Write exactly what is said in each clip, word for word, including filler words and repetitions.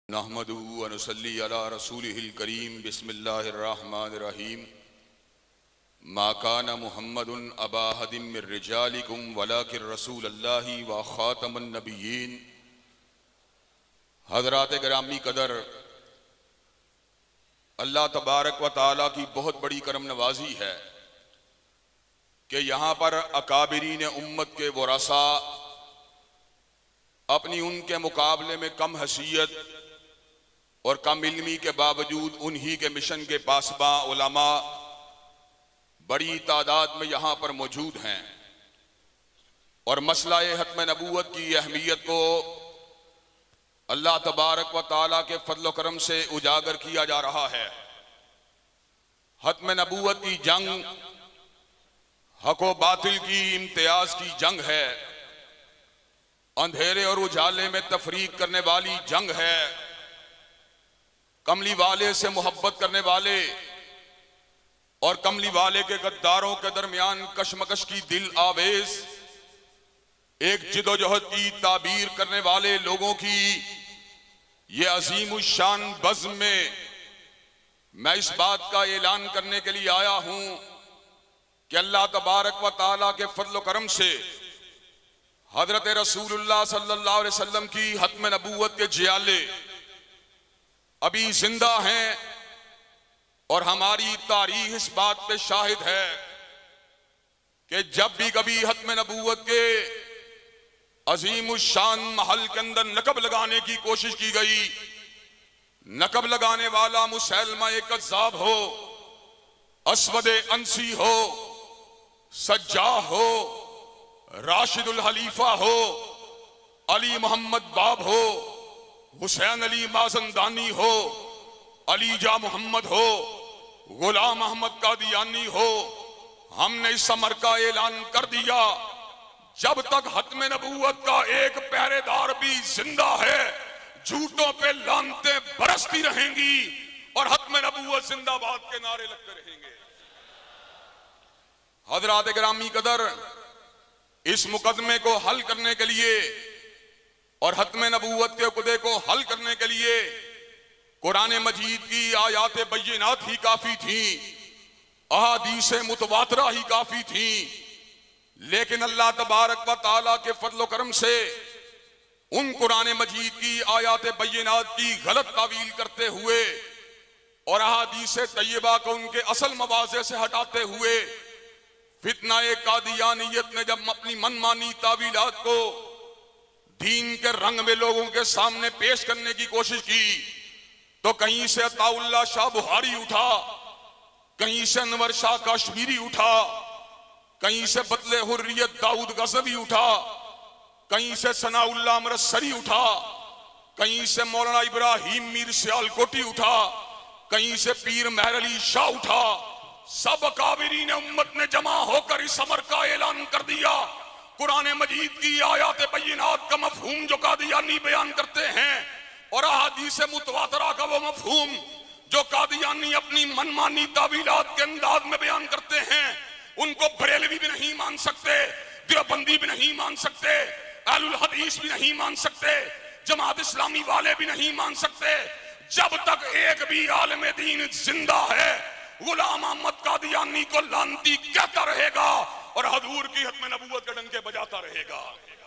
नहमदुहु व नुसल्ली अला रसूलिहिल करीम बिस्मिल्लाहिर रहमानिर रहीम। मा काना मुहम्मदुन अबा अहदिम मिर रिजालिकुम वलाकिन रसूलल्लाहि व खातमुन नबिय्यीन। हज़रात गिरामी कदर, अल्लाह तबारक व तआला की बहुत बड़ी करम नवाजी है कि यहाँ पर अकाबिरीन उम्मत के वरासा अपनी उनके मुकाबले में कम हैसियत और कम इल्मी के बावजूद उन्हीं के मिशन के पासबा उलमा बड़ी तादाद में यहाँ पर मौजूद हैं और मसला हत्म नबूवत की अहमियत को अल्लाह तबारक व ताला के फजल करम से उजागर किया जा रहा है। हत्म नबूवत की जंग हक व बातिल की इम्तियाज की जंग है, अंधेरे और उजाले में तफरीक करने वाली जंग है, कमली वाले से मोहब्बत करने वाले और कमली वाले के गद्दारों के दरमियान कशमकश की दिल आवेज एक जिदोजहद की ताबीर करने वाले लोगों की ये अजीम शान बज़्म में मैं इस बात का ऐलान करने के लिए आया हूं कि अल्लाह तबारक व तआला के फजल करम से हजरत रसूलुल्लाह सल्लल्लाहु अलैहि वसल्लम की हत्म नबूवत के जियाले अभी जिंदा हैं और हमारी तारीख इस बात पे शाहिद है कि जब भी कभी हत्म नबूवत के अजीम शान महल के अंदर नकब लगाने की कोशिश की गई, नकब लगाने वाला मुसैलमा कज़्ज़ाब हो, अस्वद अंसी हो, सज्जाह हो, राशिदुल हलीफा हो, अली मोहम्मद बाब हो, हुसैन अली माज़ंदानी हो, अलीजा मोहम्मद हो, गुलाम अहमद कादियानी हो, हमने इस समर का ऐलान कर दिया जब तक हत्म नबूवत का एक पहरेदार भी जिंदा है झूठों पे लानते बरसती रहेंगी और हत्म नबूवत जिंदाबाद के नारे लगते रहेंगे। हज़रात गिरामी कदर, इस मुकदमे को हल करने के लिए और हत्म नबूवत के उक़दे को हल करने के लिए कुरान मजीद की आयात बय्यिनात ही काफी थी, अहादीस मुतवातरा ही काफी थी, लेकिन अल्लाह तबारक व तआला के फजल करम से उन कुरान मजीद की आयात बय्यिनात की गलत तावील करते हुए और अहादीस तय्यबा को उनके असल मवाज़े से हटाते हुए फितना कादियानियत ने जब अपनी मनमानी तावीलात को दीन के रंग में लोगों के सामने पेश करने की कोशिश की तो कहीं से अताउल्लाह शाह बुहारी उठा, कहीं से अनवर शाह कश्मीरी उठा, कहीं से बदले हुर्रियत दाऊद गज़वी उठा, कहीं से सनाउल्लाह अमृतसरी उठा, कहीं से मौलाना इब्राहिम मीर सियालकोटी उठा, कहीं से पीर मेहर अली शाह उठा। सब काबिरीन उम्मत ने जमा होकर इस अमर का ऐलान कर दिया। कुरान मजीद की आयात बय्यिनात का मफहूम जो कादियानी बयान करते हैं और अहादीस मुतवातरा का वो मफहूम जो कादियानी अपनी मनमानी तावीलात के अंदाज में बयान करते हैं, उनको बरेलवी भी नहीं मान सकते, देवबंदी भी नहीं मान सकते, अहलुल हदीस भी नहीं मान सकते, जमात इस्लामी वाले भी नहीं मान सकते। जब तक एक भी आलिम दीन जिंदा है गुलाम अहमद कादियानी को लानती कहता रहेगा और हजूर की हत्म नबूवत के डंके बजाता रहेगा।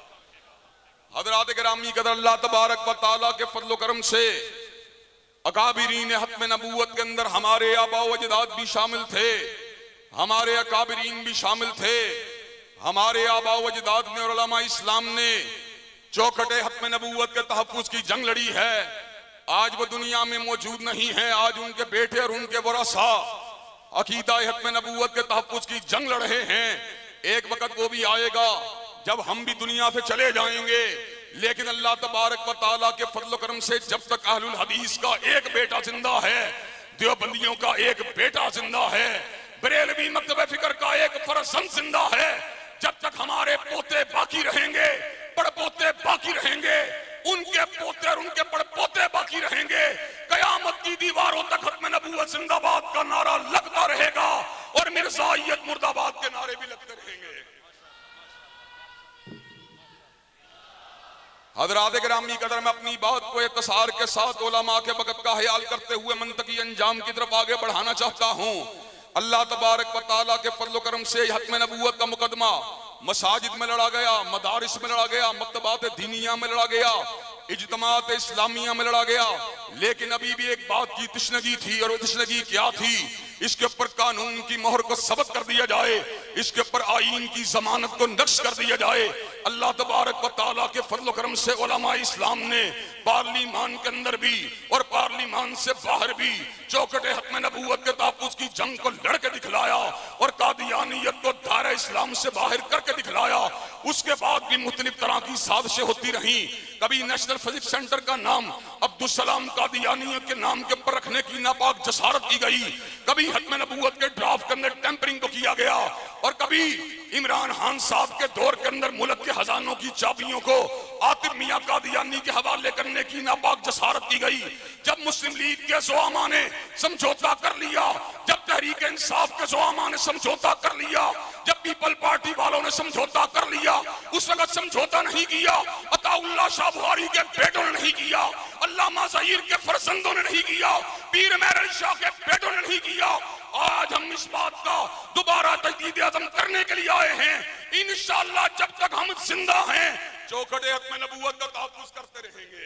हज़रात गिरामी कदर, अल्लाह तबारक व तआला के फजल करम से अकाबिरीन हत्म नबूवत के अंदर हमारे आबा व अजदाद भी शामिल थे, हमारे अकाबिरीन भी शामिल थे। हमारे आबा व अजदाद ने और उलमा इस्लाम ने चौखटे हत्म नबूवत के तहफ़्फ़ुज़ की जंग लड़ी है। आज वो दुनिया में मौजूद नहीं है, आज उनके बेटे और उनके वरासा अकीदा हत्म नबूवत के तहफ़्फ़ुज़ की जंग लड़ रहे हैं। एक वक्त वो भी आएगा जब हम भी दुनिया से चले जाएंगे, लेकिन अल्लाह तबारक व तआला के फजल करम से जब तक अहलुल हदीस का एक बेटा जिंदा है, देवबंदियों का एक बेटा जिंदा है, बरेलवी मकतब फिक्र का एक फरजंद जिंदा है, जब तक हमारे पोते बाकी रहेंगे, पड़पोते बाकी रहेंगे, उनके पोते और उनके पड़पोते बाकी रहेंगे, कयामत की दीवारों तक हत्म नबूवत जिंदाबाद का नारा लगता रहेगा और मिर्ज़ाइयत मुर्दाबाद के नारे भी लगते रहेंगे। हज़रात गिरामी कदर में अपनी बात को इत्तसार के साथ उलमा के वक़्त का ख्याल करते हुए मंतकी अंजाम की तरफ आगे बढ़ाना चाहता हूँ। अल्लाह तबारक व तआला के फज़ल व करम से हत्म नबूवत का मुकदमा मसाजिद में लड़ा गया, मदारिस में लड़ा गया, मकतबात दीनिया में लड़ा गया, इज्तमात इस्लामिया में लड़ा गया। लेकिन अभी भी एक बात की तशनगी थी, और वो तशनगी क्या थी? इसके ऊपर कानून की मोहर को सबत कर दिया जाए, इसके ऊपर आईन की जमानत को नक्श कर दिया जाए। अल्लाह तबारक व तआला के फज़ल व करम से उलमा इस्लाम ने पार्लिमान के अंदर भी और पार्लिमान से बाहर भी चौखट हत्म नबूवत के तहफ़्फ़ुज़ की जंग को लड़के दिखलाया और कादियानियत को दायरा इस्लाम से बाहर करके दिखलाया। उसके बाद भी मुख्तलिफ तरह की साजिशें होती रही। कभी नेशनल फिजिक्स सेंटर का नाम अब्दुल सलाम कादियानी के नाम के ऊपर रखने की नापाक जसारत की गई, कभी हत्म नबूवत के ड्राफ्ट के अंदर टेम्परिंग को किया गया, और कभी इमरान खान साहब के दौर के अंदर मुल्क के खजानों की चाबियों को आतिफ मियां कादियानी के हवाले करने की नापाक जसारत की गई। जब मुस्लिम लीग के ज़ुआमा ने समझौता कर लिया, जब तहरीक इंसाफ के ज़ुआमा ने समझौता कर लिया, जब पीपल पार्टी वालों ने समझौता कर लिया, उस वक्त समझौता नहीं किया अताउल्लाह शाह बुखारी के बेटों ने नहीं किया, अल्लामा ज़हीर के फर्जंदों ने नहीं किया, पीर मेहर शाह के बेटों ने नहीं किया। आज हम इस बात का दोबारा तजदीद अज़म करने के लिए आए हैं। इंशाअल्लाह जब तक हम जिंदा हैं चौखट हत्म नबूवत का तहफ़्फ़ुज़ करते रहेंगे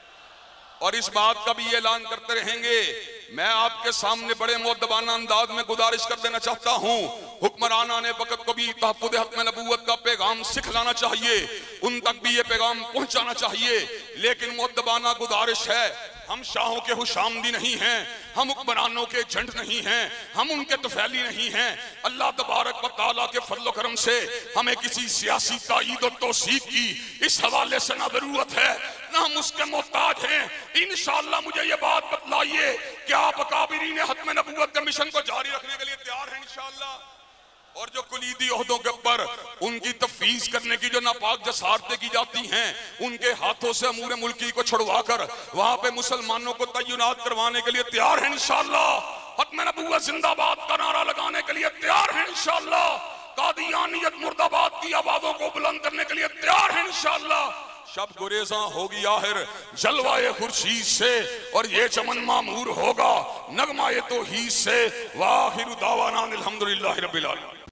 और इस बात का भी ऐलान करते रहेंगे। मैं आपके सामने बड़े मुअद्दबाना अंदाज में गुजारिश कर देना चाहता हूँ, हुक्मराना ने वक़्त को भी तहफ़्फ़ुज़ हत्म नबूवत का पैगाम सिखलाना चाहिए, उन तक भी ये पैगाम पहुँचाना चाहिए। लेकिन मुअद्दबाना गुजारिश है, हम शाहों के हुशामदी नहीं हैं, हम हुक्मरानों के झंड नहीं हैं, हम उनके तफैली नहीं हैं। अल्लाह तबारक व तआला के फज़ल व करम से हमें किसी सियासी ताईद और तौसीक की इस हवाले से ना ज़रूरत है, ना हम उसके मोहताज हैं। इंशाअल्लाह मुझे ये बात बतलाइए कि आप अकाबिरीन हत्म नबूवत के मिशन को जारी रखने के लिए तैयार हैं इंशाअल्लाह? और जो कुलीदी ओहदों के ऊपर उनकी तफवीज़ करने की जो नापाक जसारतें की जाती हैं, उनके हाथों से अमूर मुल्की को छुड़वा कर वहां पे मुसलमानों को तय्युनात करवाने के लिए तैयार हैं इंशाअल्लाह। हत्म नबूवत जिंदाबाद का नारा लगाने के लिए तैयार हैं इंशाअल्लाह। कादियानियत मुर्दाबाद की आवाज़ों को बुलंद करने के लिए तैयार हैं इंशाअल्लाह। शब गुरेज़ा होगी आखिर जलवाए खुर्शीद से, और ये चमन मामूर होगा नगमाए तौहीद से। वाहिर दावाना अल्हम्दुलिल्लाहि रब्बिल आलमीन।